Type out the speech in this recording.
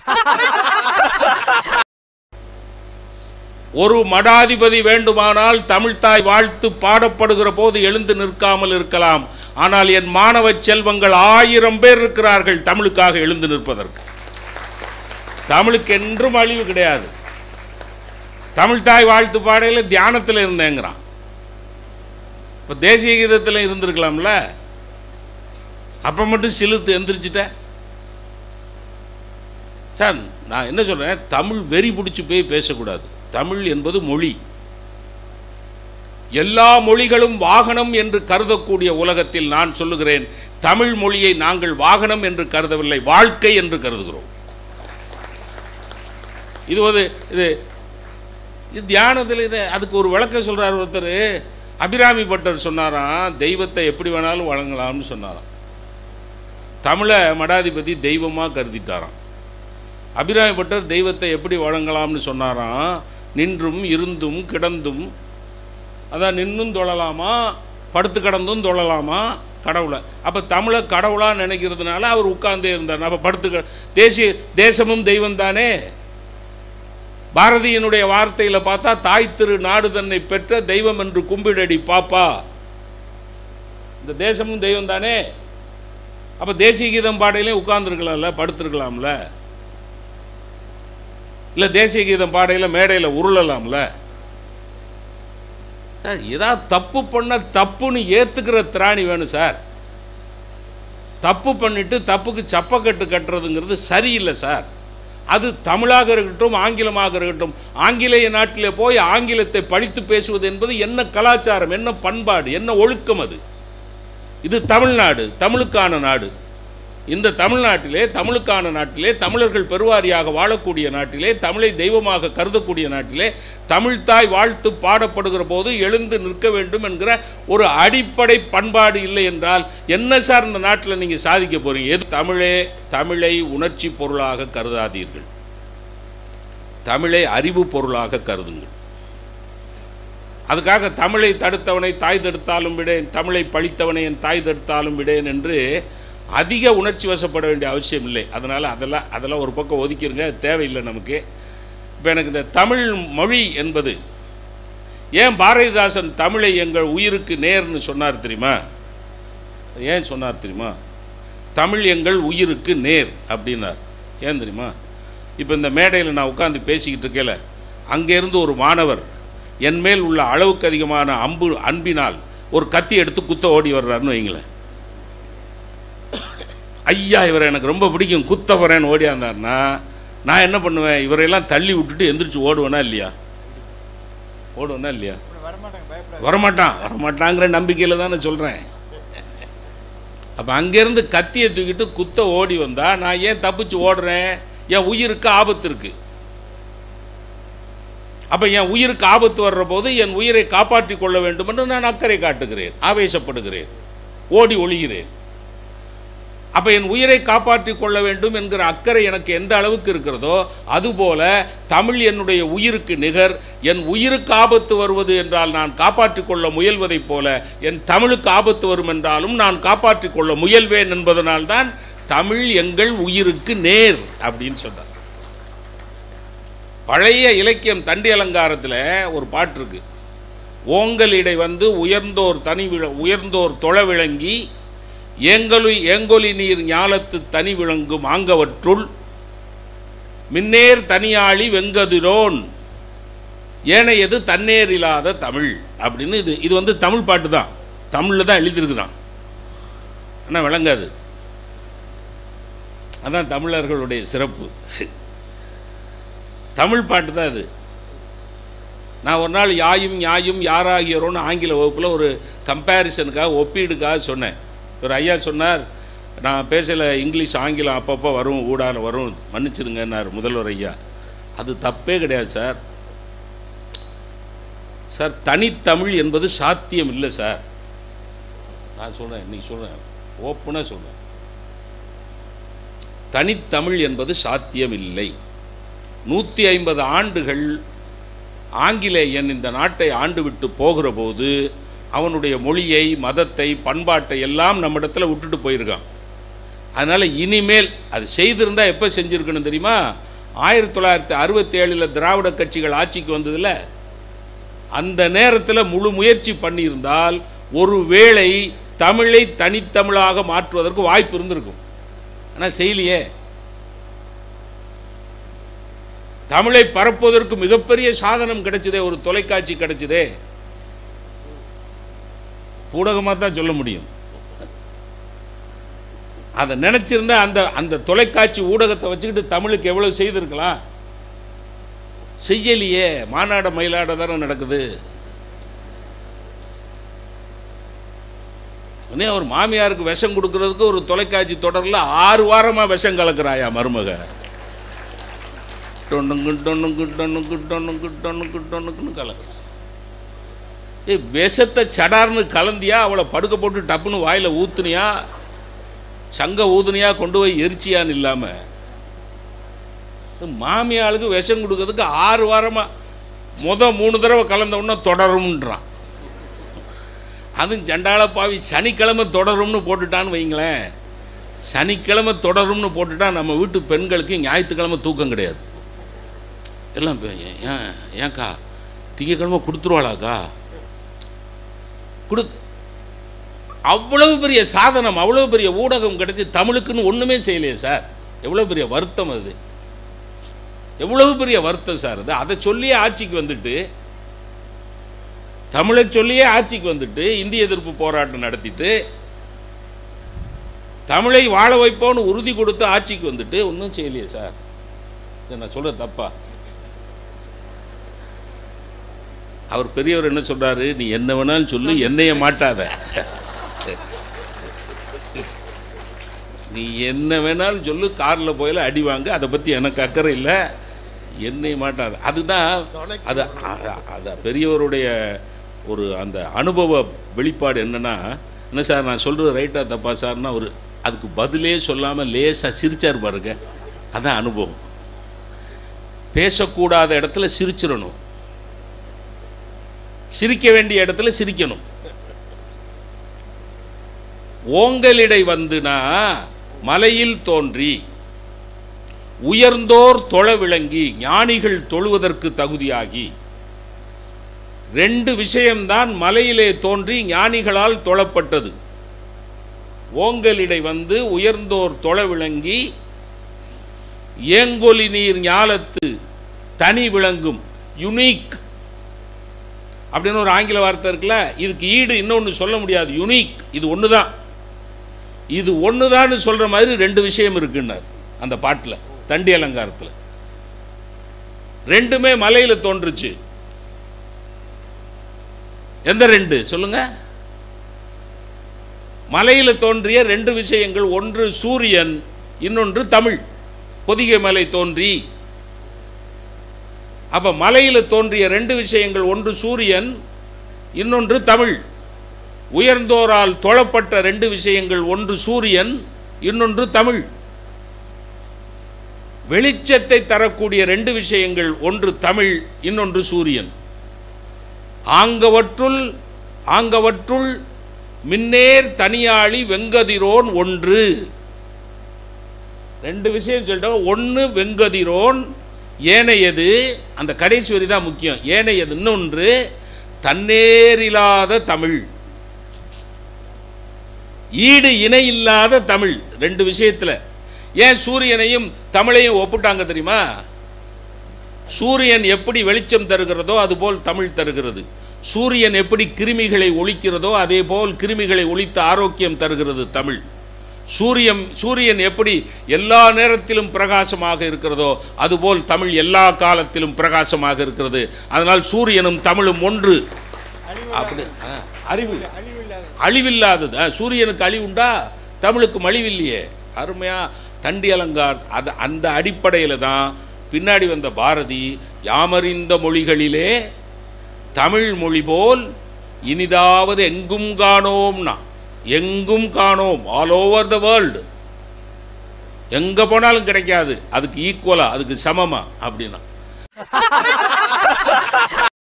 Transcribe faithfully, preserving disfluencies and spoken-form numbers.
ஒரு மடாதிபதி வேண்டுமானால் தமிழ்தாய் வாழ்த்து பாடப்படுகிற போது எழுந்து நிற்காமல் இருக்கலாம். ஆனால் என் மாணவ செல்வங்கள் ஆயிரம் பேர் இருக்கிறார்கள் தமிழுக்காக எழுந்து நிற்பதற்கு. தமிழுக்கு என்றும் அழிவு கிடையாது. தமிழ்தாய் வாழ்த்து பாடையில் தியானத்தில் இருந்தேங்கிறான். இப்போ தேசிய கீதத்தில் இருந்திருக்கலாம்ல, அப்போ மட்டும் சிலுத்து எந்திரிச்சிட்ட சார். நான் என்ன சொல்கிறேன், தமிழ் வெறி பிடிச்சி போய் பேசக்கூடாது. தமிழ் என்பது மொழி. எல்லா மொழிகளும் வாகனம் என்று கருதக்கூடிய உலகத்தில் நான் சொல்லுகிறேன், தமிழ் மொழியை நாங்கள் வாகனம் என்று கருதவில்லை, வாழ்க்கை என்று கருதுகிறோம். இது ஒரு இது இது தியானத்தில் இது அதுக்கு ஒரு விளக்கம் சொல்கிறார் ஒருத்தர். அபிராமி பட்டர் சொன்னாராம், தெய்வத்தை எப்படி வேணாலும் வழங்கலாம்னு சொன்னாராம். தமிழை மடாதிபதி தெய்வமாக கருதிட்டாராம். அபிராமி பட்டர் தெய்வத்தை எப்படி வழங்கலாம்னு சொன்னாராம், நின்றும் இருந்தும் கிடந்தும், அதான் நின்றும் தொழலாமா படுத்து கிடந்தும் தொழலாமா கடவுளை. அப்போ தமிழை கடவுளாக நினைக்கிறதுனால அவர் உட்கார்ந்தே இருந்தார். அப்போ படுத்து தேசிய தேசமும் தெய்வம் தானே. பாரதியினுடைய வார்த்தையில் பார்த்தா, தாய் திரு நாடு தன்னை பெற்ற தெய்வம் என்று கும்பிடடி பாப்பா. இந்த தேசமும் தெய்வம் தானே. அப்போ தேசிய கீதம் பாடையிலே உட்கார்ந்துருக்கலாம்ல, படுத்துருக்கலாம்ல, இல்லை தேசிய கீதம் பாடையில் மேடையில் உருளலாம்ல சார். ஏதாவது தப்பு பண்ண தப்புன்னு ஏற்றுக்கிற திராணி வேணும் சார். தப்பு பண்ணிட்டு தப்புக்கு சப்பக்கட்டு கட்டுறதுங்கிறது சரியில்லை சார். அது தமிழாக இருக்கட்டும் ஆங்கிலமாக இருக்கட்டும், ஆங்கிலேய நாட்டிலே போய் ஆங்கிலத்தை படித்து பேசுவது என்பது என்ன கலாச்சாரம், என்ன பண்பாடு, என்ன ஒழுக்கம் அது? இது தமிழ்நாடு, தமிழுக்கான நாடு. இந்த தமிழ்நாட்டிலே, தமிழுக்கான நாட்டிலே, தமிழர்கள் பெருவாரியாக வாழக்கூடிய நாட்டிலே, தமிழை தெய்வமாக கருதக்கூடிய நாட்டிலே தமிழ்தாய் வாழ்த்து பாடப்படுகிற போது எழுந்து நிற்க வேண்டும் என்கிற ஒரு அடிப்படை பண்பாடு இல்லை என்றால் என்ன சார் இந்த நாட்டில் நீங்கள் சாதிக்க போறீங்க? எது தமிழே தமிழை உணர்ச்சி பொருளாக கருதாதீர்கள், தமிழை அறிவு பொருளாக கருதுங்கள். அதுக்காக தமிழை தடுத்தவனை தாய் தடுத்தாலும் விடேன், தமிழை பழித்தவனை என் தாய் தடுத்தாலும் விடேன் என்று அதிக உணர்ச்சி வசப்பட வேண்டிய அவசியம் இல்லை. அதனால் அதெல்லாம் அதெல்லாம் ஒரு பக்கம் ஒதுக்கிடுங்க, தேவையில்லை நமக்கு. இப்போ எனக்கு இந்த தமிழ் மொழி என்பது, ஏன் பாரதிதாசன் தமிழை எங்கள் உயிருக்கு நேர்னு சொன்னார் தெரியுமா? ஏன் சொன்னார் தெரியுமா? தமிழ் எங்கள் உயிருக்கு நேர் அப்படின்னார். ஏன் தெரியுமா? இப்போ இந்த மேடையில் நான் உட்காந்து பேசிக்கிட்டு இருக்கேல, அங்கேருந்து ஒரு மாணவர் என் மேல் உள்ள அளவுக்கு அதிகமான அம்பு அன்பினால் ஒரு கத்தி எடுத்து குத்த ஓடி வர்றாருன்னு வைங்களேன். ஐயா இவரை எனக்கு ரொம்ப பிடிக்கும், குத்த போகிறேன்னு ஓடியாந்தார்னா நான் என்ன பண்ணுவேன்? இவரையெல்லாம் தள்ளி விட்டுட்டு எந்திரிச்சு ஓடுவேனா இல்லையா? ஓடுவேனா இல்லையா? வரமாட்டான் வரமாட்டாங்கிற நம்பிக்கையில் தான் நான் சொல்கிறேன். அப்போ அங்கேருந்து கத்தியை தூக்கிட்டு குத்த ஓடி வந்தா நான் ஏன் தப்பிச்சு ஓடுறேன்? என் உயிருக்கு ஆபத்து இருக்குது. அப்போ என் உயிருக்கு ஆபத்து வர்ற போது என் உயிரை காப்பாற்றி கொள்ள வேண்டும் என்று நான் அக்கறை காட்டுகிறேன், ஆவேசப்படுகிறேன், ஓடி ஒளிகிறேன். அப்போ என் உயிரை காப்பாற்றி கொள்ள வேண்டும் என்கிற அக்கறை எனக்கு எந்த அளவுக்கு இருக்கிறதோ அதுபோல தமிழ் என்னுடைய உயிருக்கு நிகர். என் உயிருக்கு ஆபத்து வருவது என்றால் நான் காப்பாற்றி கொள்ள முயல்வதைப் போல என் தமிழுக்கு ஆபத்து வரும் என்றாலும் நான் காப்பாற்றி கொள்ள முயல்வேன் என்பதனால்தான் தமிழ் எங்கள் உயிருக்கு நேர் அப்படின்னு சொன்னார். பழைய இலக்கியம் தண்டி அலங்காரத்தில் ஒரு பாட்டு இருக்கு. ஓங்கலிடை வந்து உயர்ந்தோர் தனி உயர்ந்தோர் தொழ விளங்கி ஏங்கொலி ஏங்கொலி நீர் ஞாலத்து தனி விளங்கும் ஆங்கவற்றுள் மின்னேர் தனியாளி வெங்கதிரோன் ஏனையது தன்னேர் இல்லாத தமிழ் அப்படின்னு. இது இது வந்து தமிழ் பாட்டு தான், தமிழில் தான் எழுதியிருக்குதான், ஆனால் விளங்காது. அதான் தமிழர்களுடைய சிறப்பு. தமிழ் பாட்டு தான் இது. நான் ஒரு நாள் யாயும் யாயும் யாராகியோன்னு ஆங்கில வகுப்பில் ஒரு கம்பேரிசனுக்காக ஒப்பீடுக்காக சொன்னேன். ஒரு ஐயா சொன்னார், நான் பேசல இங்கிலீஷ் ஆங்கிலம் அப்பப்போ வரும், ஊடான வரும், மன்னிச்சிருங்கன்னார் முதல்வர் ஐயா. அது தப்பே கிடையாது சார். சார் தனித்தமிழ் என்பது சாத்தியம் இல்லை சார். நான் சொல்கிறேன், இன்னைக்கு சொல்கிறேன், ஓப்பனாக சொல்கிறேன், தனித்தமிழ் என்பது சாத்தியம் இல்லை. நூற்றி ஐம்பது ஆண்டுகள் ஆங்கிலேயன் இந்த நாட்டை ஆண்டு விட்டு போகிற போது அவனுடைய மொழியை, மதத்தை, பண்பாட்டை எல்லாம் நம்மிடத்தில் விட்டுட்டு போயிருக்கான். அதனால் இனிமேல் அது செய்திருந்தால் எப்போ செஞ்சுருக்கணும் தெரியுமா? ஆயிரத்தி தொள்ளாயிரத்தி அறுபத்தி ஏழில் திராவிட கட்சிகள் ஆட்சிக்கு வந்ததில்ல, அந்த நேரத்தில் முழு முயற்சி பண்ணியிருந்தால் ஒரு வேளை தமிழை தனித்தமிழாக மாற்றுவதற்கு வாய்ப்பு இருந்திருக்கும். ஆனால் செய்யலையே. தமிழை பரப்புவதற்கு மிகப்பெரிய சாதனம் கிடைச்சதே, ஒரு தொலைக்காட்சி கிடைச்சதே. ஊடகமாக தான் சொல்ல முடியும். அதை நினைச்சிருந்தா அந்த அந்த தொலைக்காட்சி ஊடகத்தை வச்சுக்கிட்டு தமிழுக்கு எவ்வளவு செய்திருக்கலாம்? செய்யலையே. மாநாட மயிலாட தானே நடக்குது. ஒரு மாமியாருக்கு விஷம் கொடுக்கறதுக்கு ஒரு தொலைக்காட்சி தொடரில் ஆறு வாரமா விஷம் கலக்குறாயா மருமக. டொண்ணுங்கு டொண்ணுங்கு டொண்ணுங்கு டொண்ணுங்கு டொண்ணுங்கு டொண்ணுக்குன்னு கலக்குற. ஏ, விஷத்தை சடார்னு கலந்தியா, அவளை படுக்க போட்டு டப்புன்னு வாயில ஊத்துனியா, சங்க ஊதுனியா, கொண்டு போய் எரிச்சியான்னு இல்லாமல் மாமியாளுக்கு விஷம் கொடுக்கறதுக்கு ஆறு வாரமா முத மூணு தடவை கலந்த உடனே தொடரும்ன்றான். அதுவும் சண்டாள பாவி சனிக்கிழமை தொடரும்னு போட்டுட்டான்னு வைங்களேன். சனிக்கிழமை தொடரும்னு போட்டுட்டா நம்ம வீட்டு பெண்களுக்கு ஞாயிற்றுக்கிழமை தூக்கம் கிடையாது. எல்லாம் ஏன் ஏன்க்கா திங்கக்கிழமை கொடுத்துருவாளாக்கா? கொடு. அவ்வளவு பெரிய சாதனம், அவ்வளவு பெரிய ஊடகம் கிடைச்சி தமிழுக்குன்னு ஒன்றுமே செய்யலையே சார். எவ்வளோ பெரிய வருத்தம் அது, எவ்வளவு பெரிய வருத்தம் சார் அது. அதை சொல்லியே ஆட்சிக்கு வந்துட்டு, தமிழை சொல்லியே ஆட்சிக்கு வந்துட்டு இந்திய எதிர்ப்பு போராட்டம் நடத்திட்டு தமிழை வாழ வைப்போன்னு உறுதி கொடுத்து ஆட்சிக்கு வந்துட்டு ஒன்றும் செய்யலையே சார். இதை நான் சொல்ற தப்பா? அவர் பெரியவர் என்ன சொல்றாரு, நீ என்ன வேணாலும் சொல்லு, என்னைய மாட்டாத. நீ என்ன வேணாலும் சொல்லு, காரில் போயில அடி வாங்க, அதை பற்றி எனக்கு அக்கறை இல்லை, என்னை மாட்டாது. அதுதான் அது அது பெரியவருடைய ஒரு அந்த அனுபவ வெளிப்பாடு. என்னன்னா, என்ன சார் நான் சொல்கிறது ரைட்டாக தப்பா சார்னா ஒரு அதுக்கு பதிலே சொல்லாமல் லேசாக சிரிச்சார் பாருங்க. அதான் அனுபவம். பேசக்கூடாத இடத்துல சிரிச்சிடணும், சிரிக்க வேண்டிய இடத்துல சிரிக்கணும். ஓங்கலிடை வந்துனா மலையில் தோன்றி உயர்ந்தோர் தொழ விளங்கி ஞானிகள் தொழுவதற்கு தகுதியாகி. ரெண்டு விஷயம்தான் மலையிலே தோன்றி ஞானிகளால் தொழப்பட்டது. ஓங்கலிடை வந்து உயர்ந்தோர் தொழ விளங்கி ஏங்கொலி நீர் ஞாலத்து தனி விளங்கும். யுனிக் அப்படின்னு ஒரு ஆங்கில வார்த்தை இருக்குல்ல, இதுக்கு ஈடு இன்னொன்று சொல்ல முடியாது. யுனிக், இது ஒன்று தான், இது ஒன்று தான் சொல்கிற மாதிரி ரெண்டு விஷயம் இருக்குன்னார் அந்த பாட்டில், தண்டி அலங்காரத்தில். ரெண்டுமே மலையில் தோன்றுச்சு. எந்த ரெண்டு சொல்லுங்க? மலையில் தோன்றிய ரெண்டு விஷயங்கள், ஒன்று சூரியன், இன்னொன்று தமிழ். பொதிகை மலை தோன்றி, அப்ப மலையில் தோன்றிய ரெண்டு விஷயங்கள், ஒன்று சூரியன், இன்னொன்று தமிழ். உயர்ந்தோரால் தொழப்பட்ட ரெண்டு விஷயங்கள், ஒன்று சூரியன், இன்னொன்று தமிழ். வெளிச்சத்தை தரக்கூடிய ரெண்டு விஷயங்கள், ஒன்று தமிழ், இன்னொன்று சூரியன். ஆங்கவற்றுள் ஆங்கவற்றுள் மின்னேர் தனியாளி வெங்கதிரோன் ஒன்று. ரெண்டு விஷயம் சொல்லிட்டோம். ஒன்று வெங்கதிரோன், ஏனையது, அந்த கடைசி வரி தான் முக்கியம், ஏனையது இன்னொன்று தன்னேரில்லாத தமிழ், ஈடு இணை இல்லாத தமிழ். ரெண்டு விஷயத்தில் ஏன் சூரியனையும் தமிழையும் ஒப்பிட்டாங்க தெரியுமா? சூரியன் எப்படி வெளிச்சம் தருகிறதோ அதுபோல் தமிழ் தருகிறது. சூரியன் எப்படி கிருமிகளை ஒழிக்கிறதோ அதே போல் கிருமிகளை ஒழித்து ஆரோக்கியம் தருகிறது தமிழ். சூரியன் சூரியன் எப்படி எல்லா நேரத்திலும் பிரகாசமாக இருக்கிறதோ அதுபோல் தமிழ் எல்லா காலத்திலும் பிரகாசமாக இருக்கிறது. அதனால் சூரியனும் தமிழும் ஒன்று. அப்படி அறிவு அழிவில்லாதது. சூரியனுக்கு அழிவுண்டா, தமிழுக்கு மழிவில்லையே. அருமையா தண்டி அலங்கார். அது அந்த அடிப்படையில் தான் பின்னாடி வந்த பாரதி யாமறிந்த மொழிகளிலே தமிழ் மொழி போல் இனிதாவது எங்கும் காணோம்னா. எங்கும் காணோம், ஆல் ஓவர் த வேர்ல்டு, எங்க போனாலும் கிடைக்காது, அதுக்கு ஈக்குவலா, அதுக்கு சமமா அப்படின்னா